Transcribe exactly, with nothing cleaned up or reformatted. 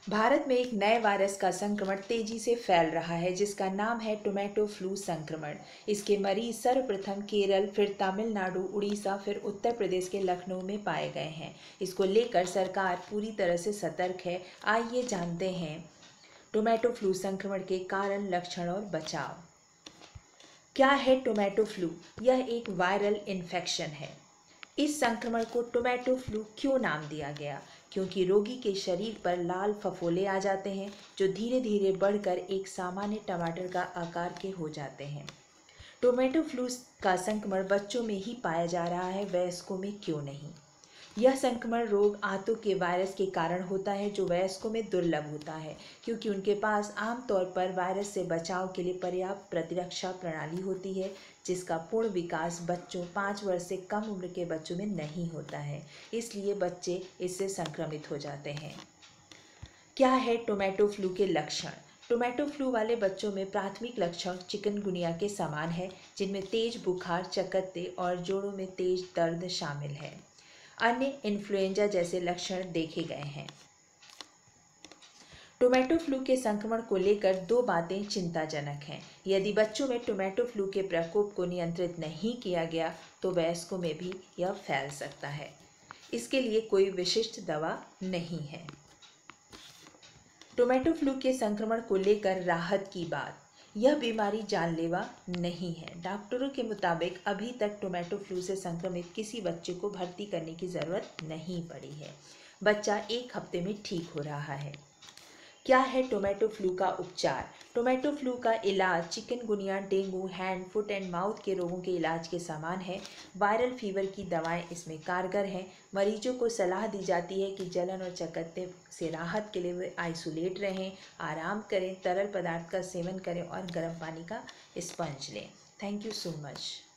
भारत में एक नए वायरस का संक्रमण तेजी से फैल रहा है जिसका नाम है टोमेटो फ्लू संक्रमण। इसके मरीज सर्वप्रथम केरल, फिर तमिलनाडु, उड़ीसा, फिर उत्तर प्रदेश के लखनऊ में पाए गए हैं। इसको लेकर सरकार पूरी तरह से सतर्क है। आइए जानते हैं टोमेटो फ्लू संक्रमण के कारण, लक्षण और बचाव। क्या है टोमेटो फ्लू? यह एक वायरल इन्फेक्शन है। इस संक्रमण को टोमेटो फ्लू क्यों नाम दिया गया? क्योंकि रोगी के शरीर पर लाल फफोले आ जाते हैं जो धीरे धीरे बढ़कर एक सामान्य टमाटर का आकार के हो जाते हैं। टोमेटो फ्लू का संक्रमण बच्चों में ही पाया जा रहा है, वयस्कों में क्यों नहीं? यह संक्रमण रोग आंतों के वायरस के कारण होता है जो वयस्कों में दुर्लभ होता है क्योंकि उनके पास आमतौर पर वायरस से बचाव के लिए पर्याप्त प्रतिरक्षा प्रणाली होती है, जिसका पूर्ण विकास बच्चों पाँच वर्ष से कम उम्र के बच्चों में नहीं होता है। इसलिए बच्चे इससे संक्रमित हो जाते हैं। क्या है टोमेटो फ्लू के लक्षण? टोमेटो फ्लू वाले बच्चों में प्राथमिक लक्षण चिकनगुनिया के समान है, जिनमें तेज बुखार, चकत्ते और जोड़ों में तेज दर्द शामिल है। अन्य इन्फ्लुएंजा जैसे लक्षण देखे गए हैं। टोमेटो फ्लू के संक्रमण को लेकर दो बातें चिंताजनक हैं। यदि बच्चों में टोमेटो फ्लू के प्रकोप को नियंत्रित नहीं किया गया तो वयस्कों में भी यह फैल सकता है। इसके लिए कोई विशिष्ट दवा नहीं है। टोमेटो फ्लू के संक्रमण को लेकर राहत की बात। यह बीमारी जानलेवा नहीं है। डॉक्टरों के मुताबिक अभी तक टोमेटो फ्लू से संक्रमित किसी बच्चे को भर्ती करने की ज़रूरत नहीं पड़ी है। बच्चा एक हफ्ते में ठीक हो रहा है। क्या है टोमेटो फ्लू का उपचार? टोमेटो फ्लू का इलाज chikungunya, dengue, hand, foot and mouth के रोगों के इलाज के समान है। वायरल फीवर की दवाएं इसमें कारगर हैं। मरीजों को सलाह दी जाती है कि जलन और चकत्ते से राहत के लिए वे आइसोलेट रहें, आराम करें, तरल पदार्थ का सेवन करें और गर्म पानी का स्पंज लें। Thank you so much.